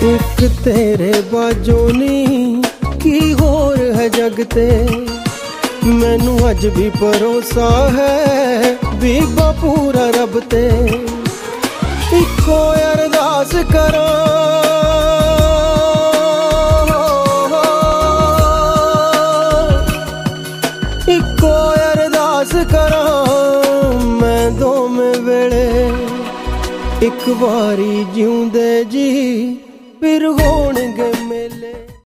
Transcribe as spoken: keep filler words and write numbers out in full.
ਇੱਕ ਤੇਰੇ ਬਾਝੋਂ ਨੀ ਕੀ ਹੋਰ ਹੈ ਜਗ ਤੇ, ਮੈਨੂੰ ਅੱਜ ਵੀ ਭਰੋਸਾ ਹੈ ਬੀਬਾ ਪੂਰਾ ਰੱਬ ਤੇ। ਇੱਕੋ ਅਰਦਾਸ ਕਰਾਂ, ਇੱਕੋ ਅਰਦਾਸ ਕਰਾਂ ਮੈਂ ਦੋਵੇਂ ਵੇਲੇ, ਇੱਕ ਵਾਰੀ ਜਿਉਂਦੇ ਜੀ ਫਿਰ ਹੋਣਗੇ ਮੇਲੇ।